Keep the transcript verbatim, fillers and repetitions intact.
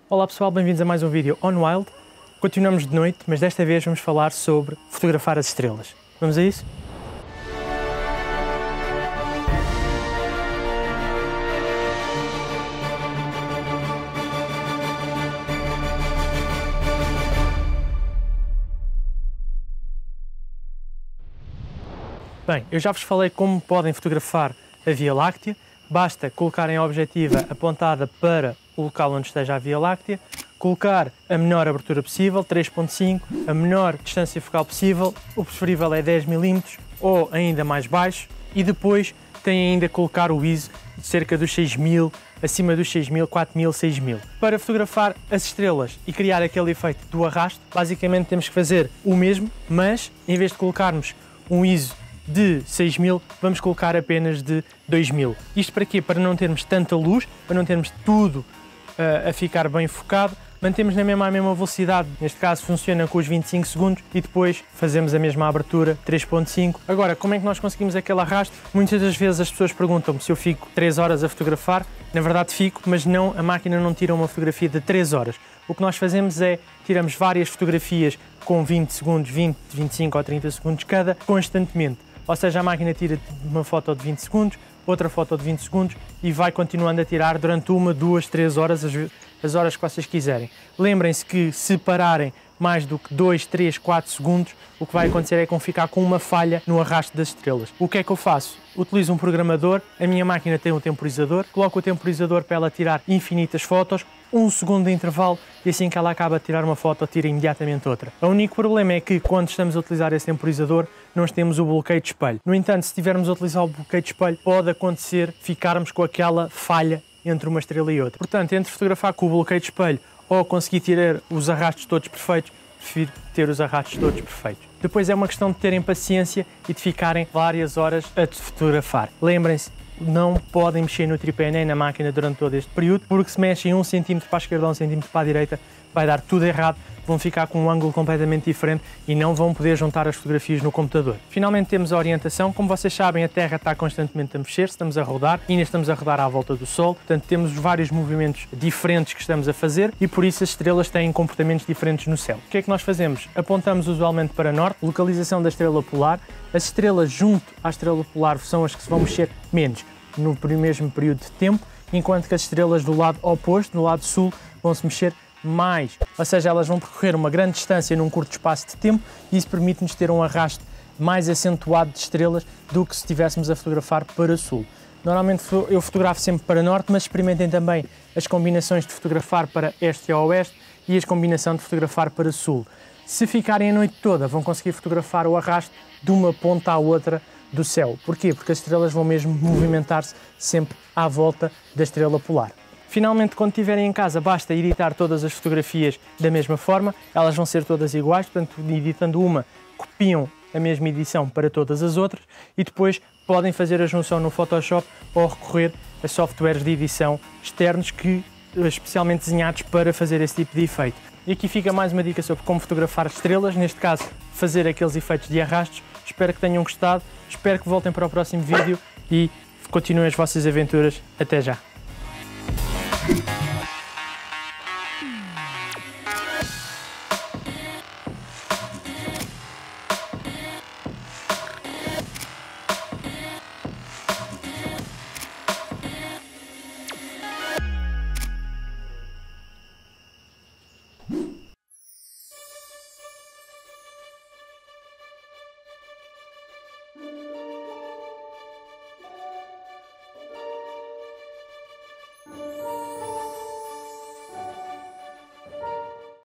Olá pessoal, bem-vindos a mais um vídeo On Wild. Continuamos de noite, mas desta vez vamos falar sobre fotografar as estrelas. Vamos a isso? Bem, eu já vos falei como podem fotografar a Via Láctea. Basta colocarem a objetiva apontada para o local onde esteja a Via Láctea, colocar a menor abertura possível, três ponto cinco, a menor distância focal possível, o preferível é dez milímetros ou ainda mais baixo, e depois tem ainda colocar o I S O de cerca dos seis mil, acima dos seis mil, quatro mil, seis mil. Para fotografar as estrelas e criar aquele efeito do arrasto, basicamente temos que fazer o mesmo, mas em vez de colocarmos um I S O de seis mil, vamos colocar apenas de dois mil. Isto para quê? Para não termos tanta luz, para não termos tudo uh, a ficar bem focado, mantemos na mesma, a mesma velocidade, neste caso funciona com os vinte e cinco segundos e depois fazemos a mesma abertura, três ponto cinco. Agora, como é que nós conseguimos aquele arrasto? Muitas das vezes as pessoas perguntam-me se eu fico três horas a fotografar. Na verdade fico, mas não, a máquina não tira uma fotografia de três horas. O que nós fazemos é, tiramos várias fotografias com vinte segundos, vinte, vinte e cinco ou trinta segundos cada, constantemente. Ou seja, a máquina tira uma foto de vinte segundos, outra foto de vinte segundos e vai continuando a tirar durante uma, duas, três horas, as, as horas que vocês quiserem. Lembrem-se que se pararem mais do que dois, três, quatro segundos, o que vai acontecer é que vão ficar com uma falha no arrasto das estrelas. O que é que eu faço? Utilizo um programador, a minha máquina tem um temporizador, coloco o temporizador para ela tirar infinitas fotos, um segundo de intervalo, e assim que ela acaba de tirar uma foto, tira imediatamente outra. O único problema é que quando estamos a utilizar esse temporizador, nós temos o bloqueio de espelho. No entanto, se estivermos a utilizar o bloqueio de espelho, pode acontecer ficarmos com aquela falha entre uma estrela e outra. Portanto, entre fotografar com o bloqueio de espelho ou conseguir tirar os arrastos todos perfeitos, prefiro ter os arrastos todos perfeitos. Depois é uma questão de terem paciência e de ficarem várias horas a fotografar. Lembrem-se, não podem mexer no tripé nem na máquina durante todo este período, porque se mexem um centímetro para a esquerda ou um centímetro para a direita, vai dar tudo errado, vão ficar com um ângulo completamente diferente e não vão poder juntar as fotografias no computador. Finalmente temos a orientação. Como vocês sabem, a Terra está constantemente a mexer, estamos a rodar, e ainda estamos a rodar à volta do Sol, portanto temos vários movimentos diferentes que estamos a fazer e por isso as estrelas têm comportamentos diferentes no céu. O que é que nós fazemos? Apontamos usualmente para norte, localização da estrela polar. As estrelas junto à estrela polar são as que se vão mexer menos no mesmo período de tempo, enquanto que as estrelas do lado oposto, do lado sul, vão se mexer mais, ou seja, elas vão percorrer uma grande distância num curto espaço de tempo e isso permite-nos ter um arrasto mais acentuado de estrelas do que se estivéssemos a fotografar para sul. Normalmente eu fotografo sempre para norte, mas experimentem também as combinações de fotografar para este e oeste e a combinação de fotografar para sul. Se ficarem a noite toda, vão conseguir fotografar o arrasto de uma ponta à outra do céu. Porquê? Porque as estrelas vão mesmo movimentar-se sempre à volta da estrela polar. Finalmente, quando estiverem em casa, basta editar todas as fotografias da mesma forma, elas vão ser todas iguais, portanto, editando uma, copiam a mesma edição para todas as outras e depois podem fazer a junção no Photoshop ou recorrer a softwares de edição externos que, especialmente desenhados para fazer esse tipo de efeito. E aqui fica mais uma dica sobre como fotografar estrelas, neste caso, fazer aqueles efeitos de arrastos. Espero que tenham gostado, espero que voltem para o próximo vídeo e continuem as vossas aventuras. Até já! Thank you.